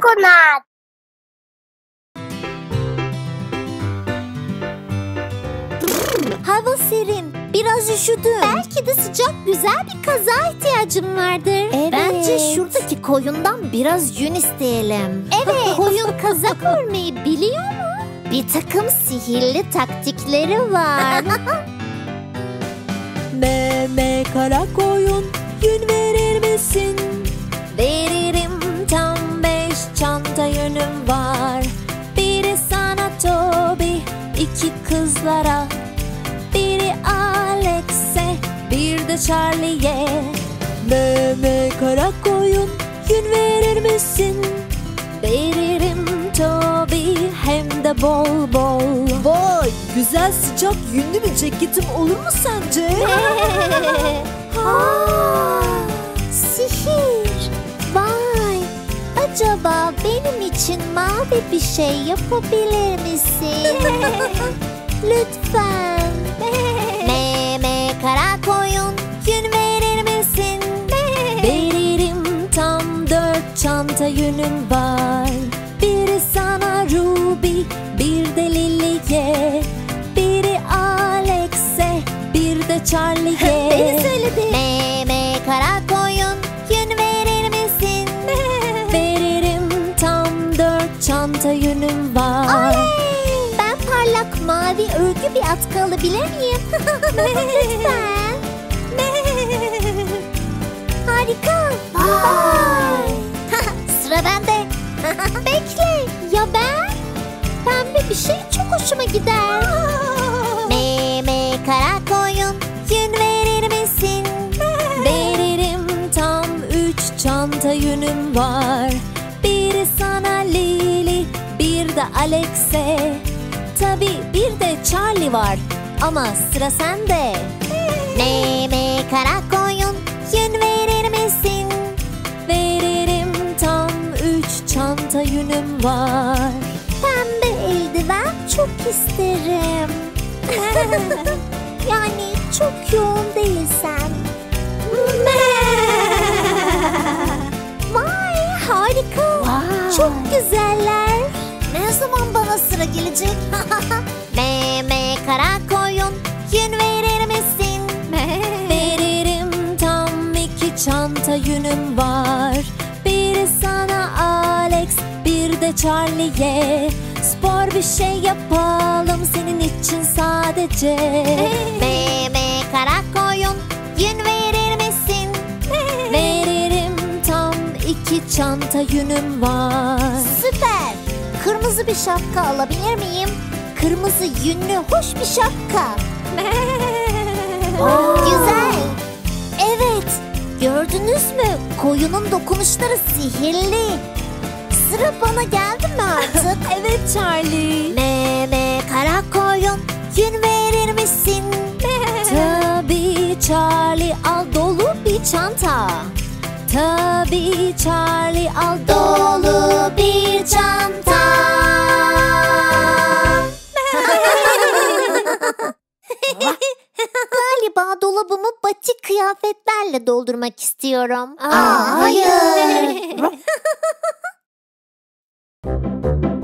Kokonat. Hava serin. Biraz üşüdüm. Belki de sıcak güzel bir kazağa ihtiyacım vardır. Evet. Bence şuradaki koyundan biraz yün isteyelim. Evet. Koyun kazak örmeyi biliyor mu? Bir takım sihirli taktikleri var. Meme kara koyun, yün verir misin? Veririm, tam 5 çanta yünüm var. Biri sana Toby, 2 kızlara. Biri Alex'e, bir de Charlie'ye. Meme kara koyun, yün verir misin? Veririm Toby, hem de bol bol. Vay, güzel sıcak yünlü bir ceketim olur mu sence? Sihir. Vay. Acaba benim için mavi bir şey yapabilir misin? Lütfen. Meme kara koyun, yün verir misin? Veririm, tam 4 çanta yünüm var. Biri sana Ruby, bir de Lily'ye. Biri Alex'e, bir de Charlie'ye. Beni söyledi. Meme kara koyun, yün verir misin? Veririm, tam 4 çanta yünüm var. Ben parlak mavi örgü bir atkı alabilir miyim? Lütfen. Harika. Vay. Sıra bende. Bekle. Ya ben? Pembe bir şey çok hoşuma gider. Meme kara koyun, yün verir misin? Veririm, tam 3 çanta yünüm var. Biri sana Lily, bir de Alex'e. Tabii bir de Charlie var ama sıra sende. Meme kara koyun, yün verir misin? Veririm, tam 3 çanta yünüm var. Pembe eldiven çok isterim. Yani çok yoğun değilsen. Vay, harika. Vay. Çok güzeller. Ne zaman bana sıra gelecek? Meme kara koyun, yün verir misin? Veririm, tam 2 çanta yünüm var. Biri sana Alex, bir de Charlie'ye. Spor bir şey yapalım senin için sadece. Meme kara koyun, yün verir misin? Veririm, tam 2 çanta yünüm var. Süper. Kırmızı bir şapka alabilir miyim? Kırmızı yünlü hoş bir şapka. Güzel. Evet. Gördünüz mü? Koyunun dokunuşları sihirli. Sıra bana geldi mi artık? Evet Charlie. Meme kara koyun, yün verir misin? Tabii Charlie, al dolu bir çanta. Tabii Charlie, al dolu bir çanta. Galiba dolabımı batik kıyafetlerle doldurmak istiyorum. Hayır.